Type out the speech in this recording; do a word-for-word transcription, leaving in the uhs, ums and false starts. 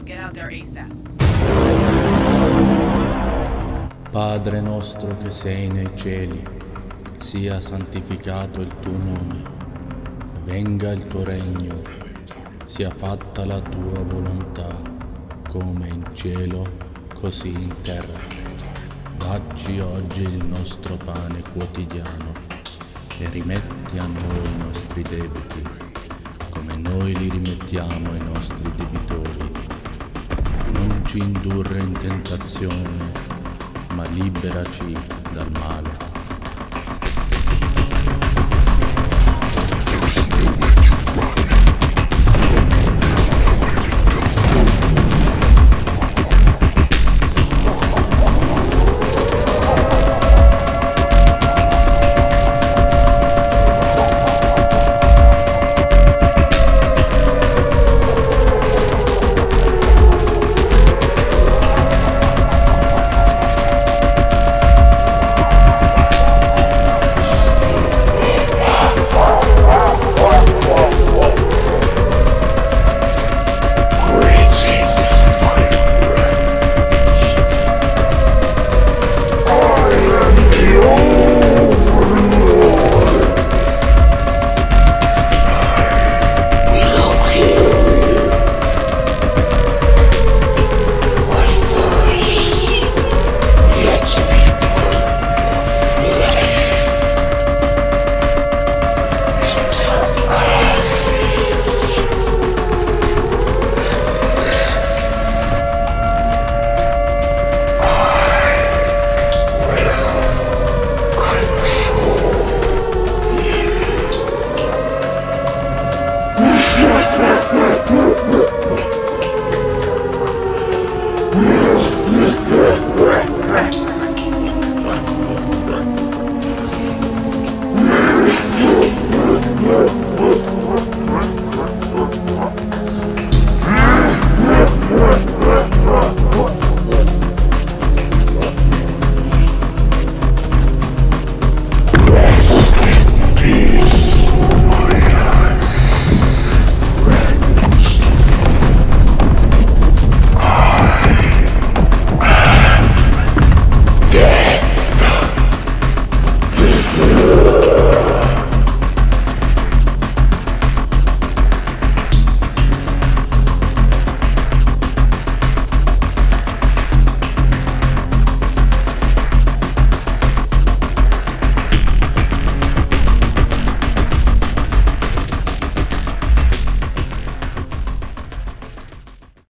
Get out there ASAP. Padre nostro che sei nei cieli, sia santificato il tuo nome, venga il tuo regno, sia fatta la tua volontà, come in cielo, così in terra. Dacci oggi il nostro pane quotidiano e rimetti a noi i nostri debiti, come noi li rimettiamo ai nostri debitori. Non ci indurre in tentazione, ma liberaci dal male. Yeah.